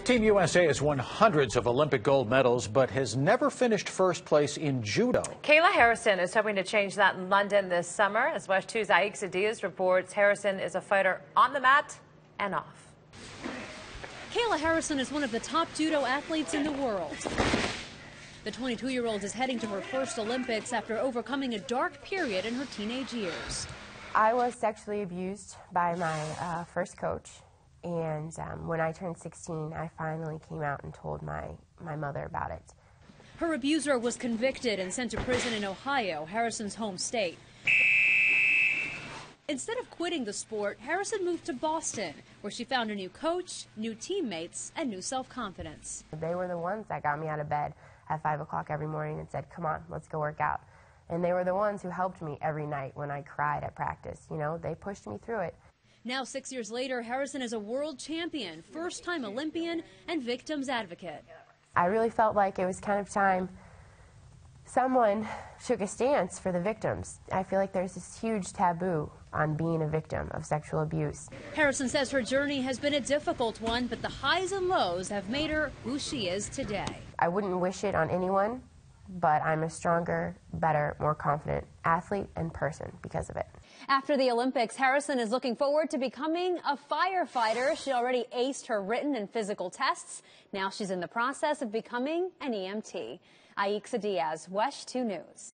Team USA has won hundreds of Olympic gold medals, but has never finished first place in judo. Kayla Harrison is hoping to change that in London this summer. As WESH 2's Aixa Diaz reports, Harrison is a fighter on the mat and off. Kayla Harrison is one of the top judo athletes in the world. The 22-year-old is heading to her first Olympics after overcoming a dark period in her teenage years. I was sexually abused by my first coach. And when I turned 16, I finally came out and told my mother about it. Her abuser was convicted and sent to prison in Ohio, Harrison's home state. Instead of quitting the sport, Harrison moved to Boston, where she found a new coach, new teammates, and new self-confidence. They were the ones that got me out of bed at 5 o'clock every morning and said, "Come on, let's go work out." And they were the ones who helped me every night when I cried at practice. You know, they pushed me through it. Now, 6 years later, Harrison is a world champion, first-time Olympian, and victims advocate. I really felt like it was kind of time someone took a stance for the victims. I feel like there's this huge taboo on being a victim of sexual abuse. Harrison says her journey has been a difficult one, but the highs and lows have made her who she is today. I wouldn't wish it on anyone, but I'm a stronger, better, more confident athlete and person because of it. After the Olympics, Harrison is looking forward to becoming a firefighter. She already aced her written and physical tests. Now she's in the process of becoming an EMT. Aixa Diaz, WESH 2 News.